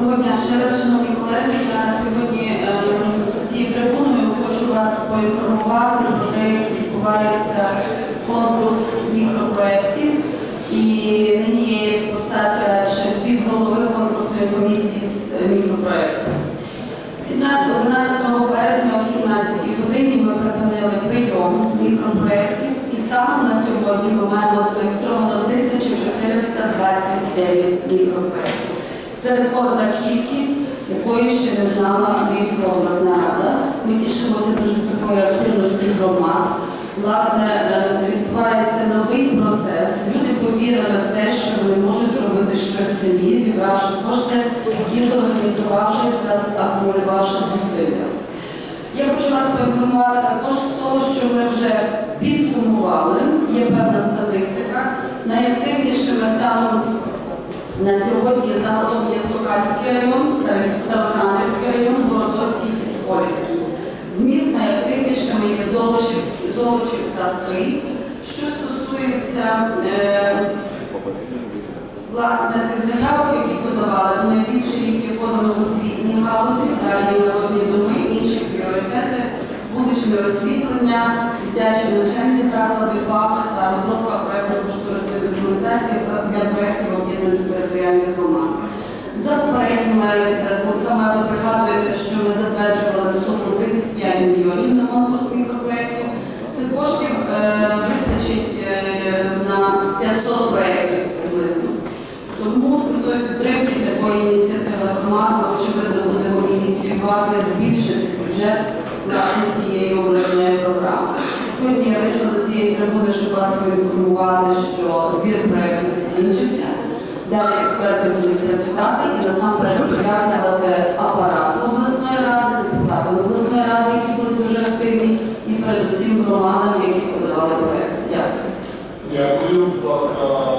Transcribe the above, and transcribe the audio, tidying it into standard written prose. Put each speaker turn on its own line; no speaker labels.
Доброго дня ще раз, шановні колеги. Я сьогодні цією трибуною хочу вас поінформувати, що відбувається конкурс мікропроєктів. І нині є постація ще співголови конкурсної комісії з мікропроєктів. 11 березня о 17 годині ми припинили прийом мікропроєктів і станом на сьогодні ми маємо зареєстровано 1429 мікропроєктів. Це рекордна кількість, якої ще не знала Львівська обласна рада. Ми тішимося дуже з такої активності громад. Власне, відбувається новий процес. Люди повірили в те, що вони можуть робити щось самі, зібравши кошти і зорганізувавшись та акумулювавши зусилля. Я хочу вас поінформувати також з того, що ми вже підсумували, є певна статистика. Найактивнішими станом на сьогодні загалом є Сокальський район, Старосамбірський район, Городоцький і Сколівський. Зміст найактивнішими є Золочів та Стрий. Що стосується власне тих заявок, які подавали, то найбільше їх є подано в освітній галузі, далі є народні доми, інші пріоритети, вуличне освітлення, дитячі навчальні заклади, ФАПи та розробка проєктно-кошторисної документації для проєктів об'єднаних територіальних громад. За попередніми підрахунками ви пригадуєте, що ми затверджували суму 35 мільйонів на конкурс мікропроєктів. Цих коштів вистачить на 500 проєктів приблизно. Тому з метою підтримки такої ініціативи громад ми, очевидно, будемо ініціювати збільшити бюджет власне цієї обласної програми. Сьогодні я вийшла до цієї трибуни, щоб вас поінформувати, що збір проєктів закінчився. Далі експерти будуть працювати і насамперед подякувати апарату обласної ради, депутатам обласної ради, які були дуже активні, і передусім громадам, які подавали проєкт. Дякую.
Дякую. Будь ласка,